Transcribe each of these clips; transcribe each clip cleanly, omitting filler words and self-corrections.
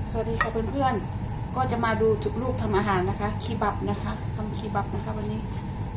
สวัสดีค่ะเพื่อนๆก็จะมาดูลูกทำอาหารนะคะคีบับนะคะทำคีบับนะคะวันนี้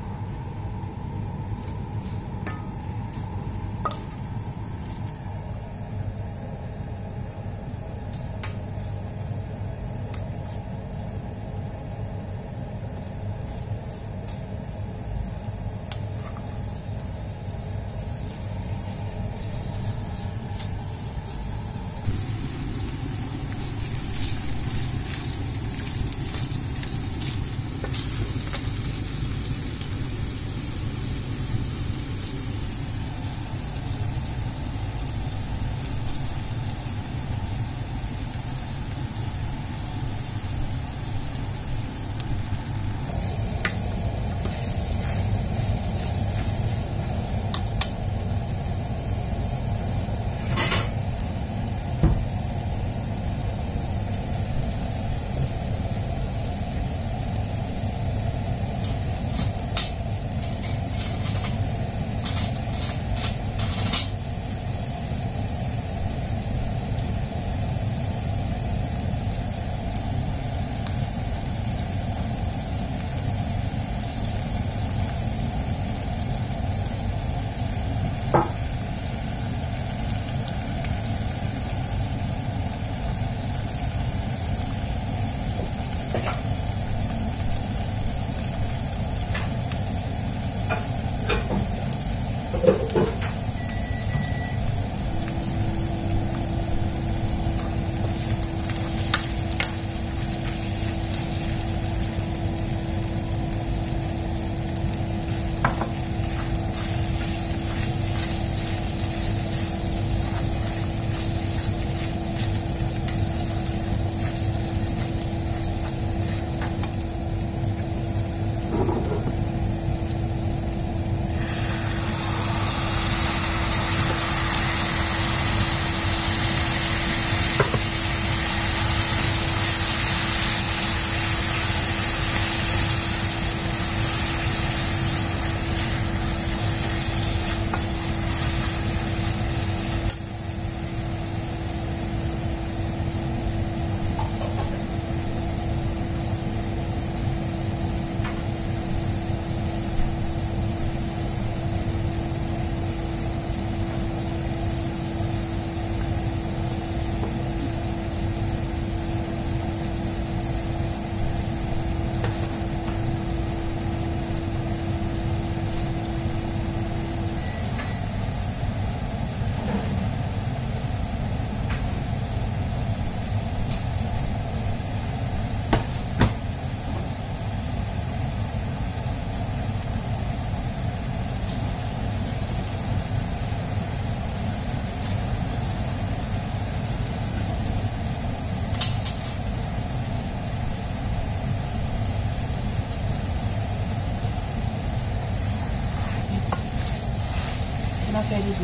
มาเฟรดี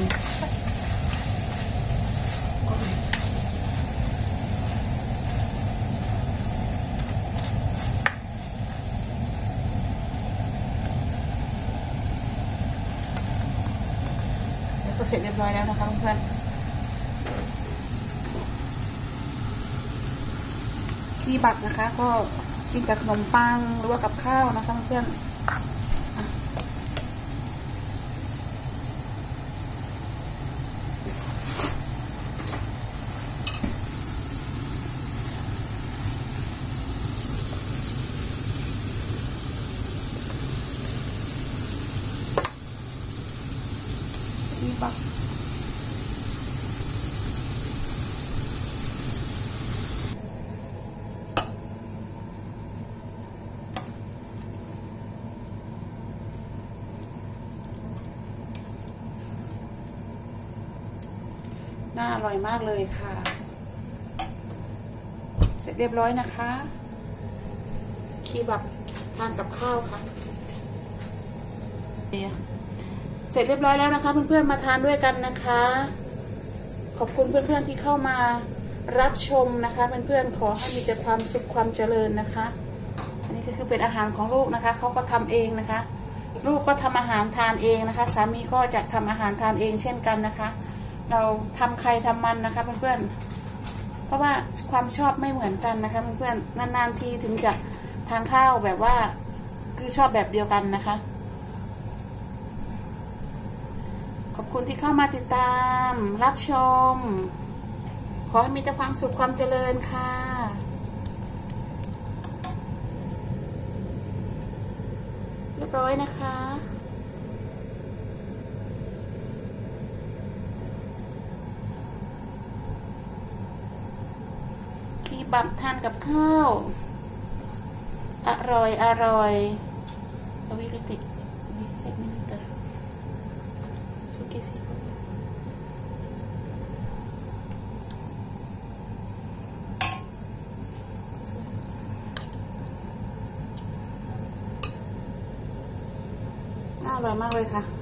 ก็เสร็จเรียบร้อยแล้วนะคะเพื่อนคีบับนะคะก็กินกับขนมปังหรือว่ากับข้าวนะคะเพื่อนคีบับน่าอร่อยมากเลยค่ะเสร็จเรียบร้อยนะคะคีบับทานกับข้าวค่ะเสร็จเรียบร้อยแล้วนะคะเพื่อนๆมาทานด้วยกันนะคะขอบคุณเพื่อนๆที่เข้ามารับชมนะคะเพื่อนๆขอให้มีแต่ความสุขความเจริญนะคะอันนี้ก็คือเป็นอาหารของลูกนะคะเขาก็ทำเองนะคะลูกก็ทำอาหารทานเองนะคะสามีก็จะทำอาหารทานเองเช่นกันนะคะเราทำใครทำมันนะคะเพื่อนๆเพราะว่าความชอบไม่เหมือนกันนะคะเพื่อนๆนานๆทีถึงจะทานข้าวแบบว่าคือชอบแบบเดียวกันนะคะขอบคุณที่เข้ามาติดตามรับชมขอให้มีแต่ความสุขความเจริญค่ะเรียบร้อยนะคะคีบับทานกับข้าวอร่อยวิริติวิเศษนิตาสุกิสิอร่อยมากเลยค่ะ